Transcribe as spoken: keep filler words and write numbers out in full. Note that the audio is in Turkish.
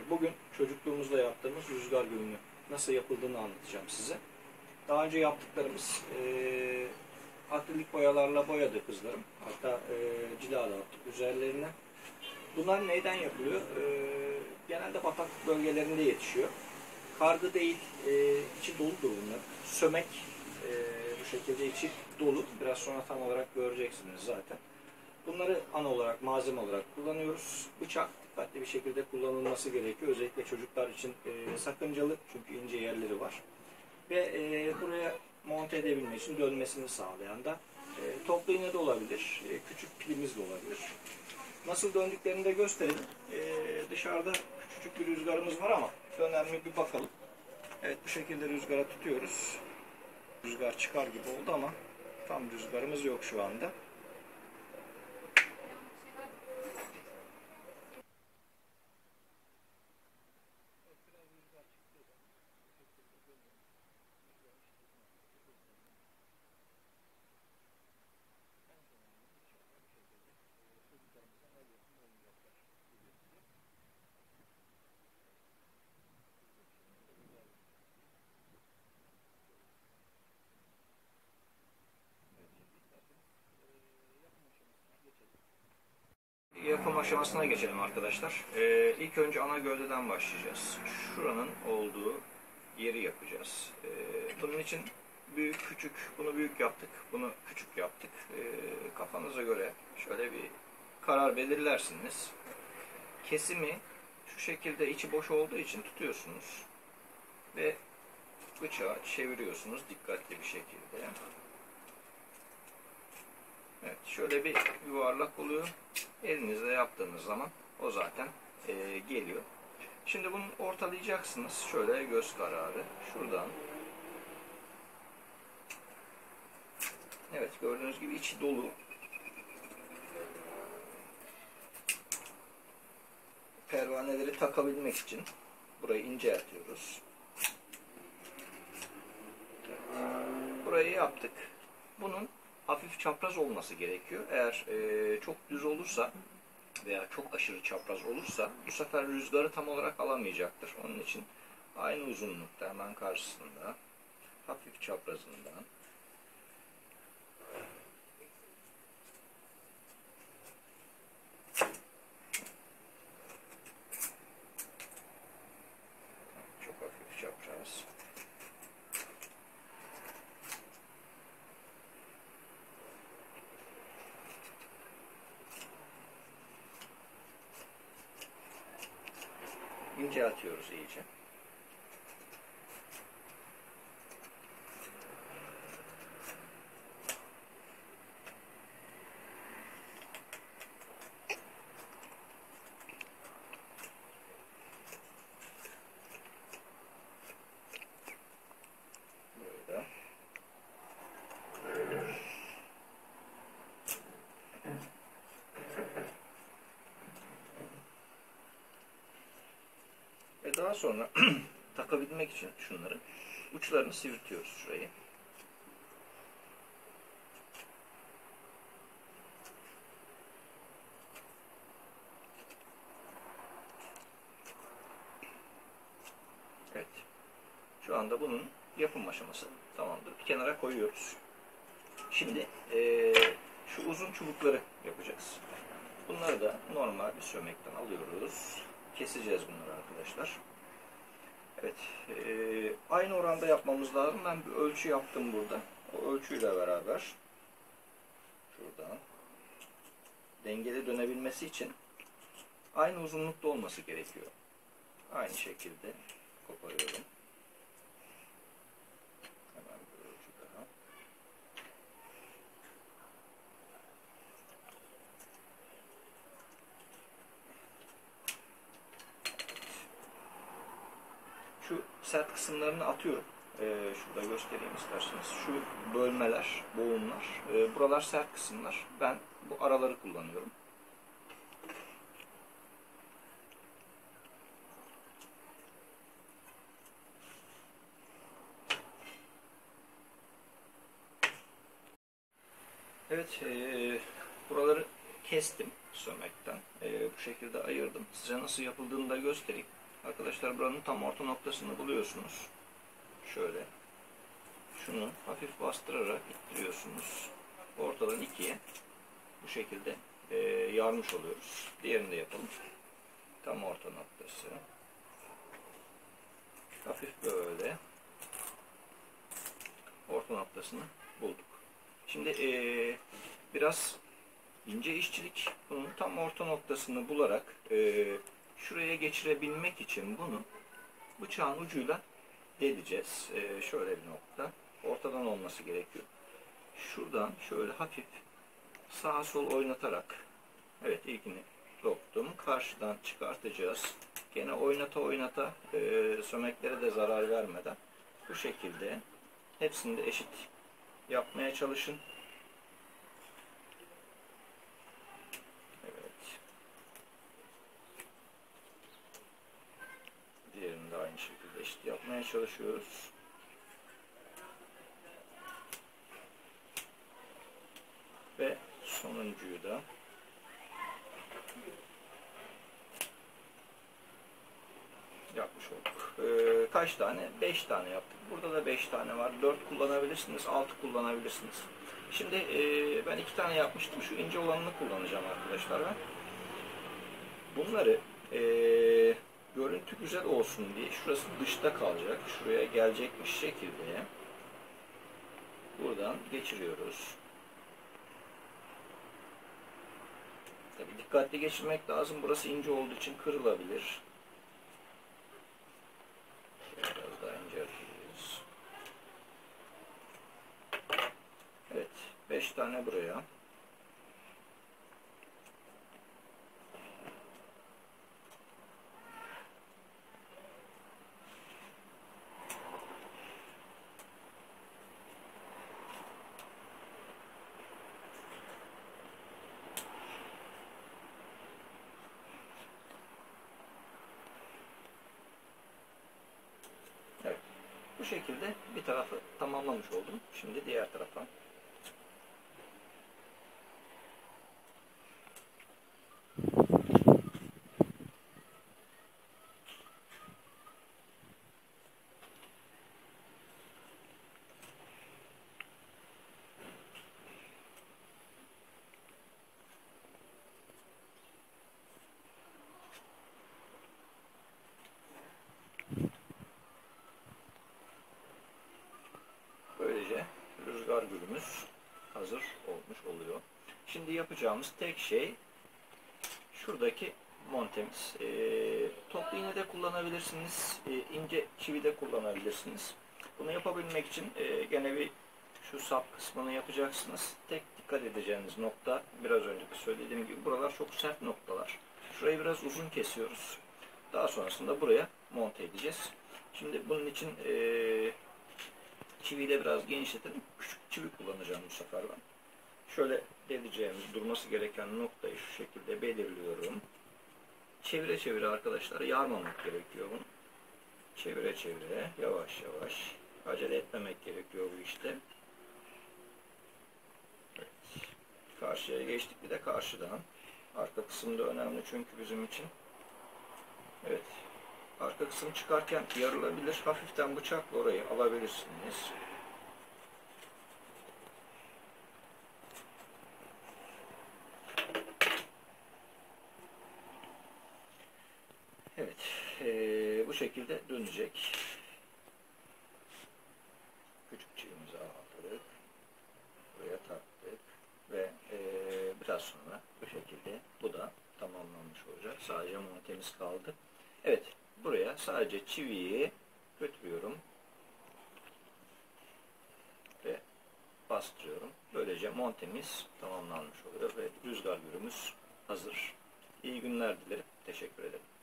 Bugün çocukluğumuzda yaptığımız rüzgar gülünü nasıl yapıldığını anlatacağım size. Daha önce yaptıklarımız e, akrilik boyalarla boyadı kızlarım. Hatta e, cila da attık üzerlerine. Bunlar neyden yapılıyor? E, genelde bataklık bölgelerinde yetişiyor. Kargı değil, e, içi doludur bunlar. Sömek e, bu şekilde içi dolu. Biraz sonra tam olarak göreceksiniz zaten. Bunları ana olarak, malzeme olarak kullanıyoruz. Bıçak dikkatli bir şekilde kullanılması gerekiyor. Özellikle çocuklar için e, sakıncalı çünkü ince yerleri var. Ve e, buraya monte edebilmek için dönmesini sağlayan da e, toplu iğne de olabilir, e, küçük pilimiz de olabilir. Nasıl döndüklerini de gösterelim. E, dışarıda küçücük bir rüzgarımız var ama döner mi bir bakalım. Evet, bu şekilde rüzgara tutuyoruz. Rüzgar çıkar gibi oldu ama tam rüzgarımız yok şu anda. Yapım aşamasına geçelim arkadaşlar. Ee, ilk önce ana gövdeden başlayacağız. Şuranın olduğu yeri yapacağız. Ee, bunun için büyük küçük, bunu büyük yaptık, bunu küçük yaptık. Ee, kafanıza göre şöyle bir karar belirlersiniz. Kesimi şu şekilde içi boş olduğu için tutuyorsunuz ve bıçağı çeviriyorsunuz dikkatli bir şekilde. Evet, şöyle bir yuvarlak oluyor. Elinizle yaptığınız zaman o zaten e, geliyor. Şimdi bunu ortalayacaksınız. Şöyle göz kararı. Şuradan. Evet, gördüğünüz gibi içi dolu. Pervaneleri takabilmek için burayı inceltiyoruz. Evet. Burayı yaptık. Bunun hafif çapraz olması gerekiyor. Eğer e, çok düz olursa veya çok aşırı çapraz olursa bu sefer rüzgarı tam olarak alamayacaktır. Onun için aynı uzunlukta hemen karşısında hafif çaprazından çok hafif çapraz inceltiyoruz iyice. Böyle. Ve daha sonra takabilmek için şunları uçlarını sivriltiyoruz şurayı. Evet. Şu anda bunun yapım aşaması tamamdır. Bir kenara koyuyoruz. Şimdi e, şu uzun çubukları yapacağız. Bunları da normal bir sömekten alıyoruz. Keseceğiz bunları arkadaşlar. Evet. E, aynı oranda yapmamız lazım. Ben bir ölçü yaptım burada. O ölçüyle beraber şuradan dengeli dönebilmesi için aynı uzunlukta olması gerekiyor. Aynı şekilde koparıyorum. Hemen bir ölçü daha. Şu sert kısımlarını atıyorum. Ee, şurada göstereyim isterseniz. Şu bölmeler, boğumlar. E, buralar sert kısımlar. Ben bu araları kullanıyorum. Evet, e, buraları kestim sömekten. E, bu şekilde ayırdım. Size nasıl yapıldığını da göstereyim. Arkadaşlar buranın tam orta noktasını buluyorsunuz. Şöyle. Şunu hafif bastırarak ittiriyorsunuz. Ortadan ikiye bu şekilde e, yarmış oluyoruz. Diğerini de yapalım. Tam orta noktası. Hafif böyle orta noktasını bulduk. Şimdi e, biraz ince işçilik. Bunun tam orta noktasını bularak e, şuraya geçirebilmek için bunu bıçağın ucuyla deleceğiz. E, şöyle bir nokta. Ortadan olması gerekiyor. Şuradan şöyle hafif sağa sol oynatarak, evet ilkini doktum. Karşıdan çıkartacağız. Gene oynata oynata e, sömeklere de zarar vermeden bu şekilde hepsini de eşit yapmaya çalışın. Evet. Diğerini de aynı şekilde eşit yapmaya çalışıyoruz. Ve sonuncuyu da yapmış olduk. Ee, kaç tane? beş tane yaptık. Burada da beş tane var. dört kullanabilirsiniz, altı kullanabilirsiniz. Şimdi e, ben iki tane yapmıştım. Şu ince olanını kullanacağım arkadaşlar ben. Bunları e, görüntü güzel olsun diye şurası dışta kalacak. Şuraya gelecekmiş şekilde buradan geçiriyoruz. Tabii dikkatli geçirmek lazım. Burası ince olduğu için kırılabilir. Biraz daha ince yapıyoruz. Evet. beş tane buraya. Evet. Bu şekilde bir tarafı tamamlamış oldum. Şimdi diğer tarafa. Böylece rüzgar gülümüz hazır olmuş oluyor. Şimdi yapacağımız tek şey şuradaki montemiz. E, toplu iğne de kullanabilirsiniz, e, ince çivi de kullanabilirsiniz. Bunu yapabilmek için e, gene bir şu sap kısmını yapacaksınız. Tek dikkat edeceğiniz nokta, biraz önceki söylediğim gibi, buralar çok sert noktalar. Şurayı biraz uzun kesiyoruz. Daha sonrasında buraya monte edeceğiz. Şimdi bunun için e, çiviyi de biraz genişletelim. Küçük çivi kullanacağım bu sefer ben. Şöyle deleceğimiz, durması gereken noktayı şu şekilde belirliyorum. Çevire çevire arkadaşlar, yarmamak gerekiyor bunu. Çevire çevire, yavaş yavaş. Acele etmemek gerekiyor bu işte. Evet. Karşıya geçtik, bir de karşıdan. Arka kısım da önemli çünkü bizim için. Evet. Arka kısım çıkarken yarılabilir. Hafiften bıçakla orayı alabilirsiniz. Evet. Ee, bu şekilde dönecek. Küçük çivimizi aldık. Buraya taktık. Ve ee, biraz sonra bu şekilde bu da tamamlanmış olacak. Sadece montemiz kaldı. Evet. Buraya sadece çiviyi götürüyorum. Ve bastırıyorum. Böylece montemiz tamamlanmış oluyor ve rüzgar gülümüz hazır. İyi günler dilerim. Teşekkür ederim.